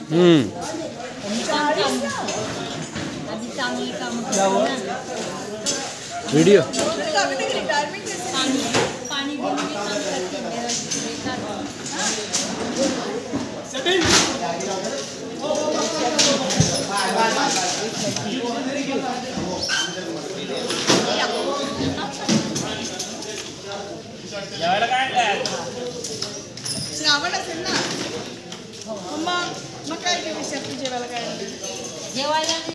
आधी चांगली काम व्हिडिओ पाणी श्रावण असेल ना मग काय जेवायला काय जेवायला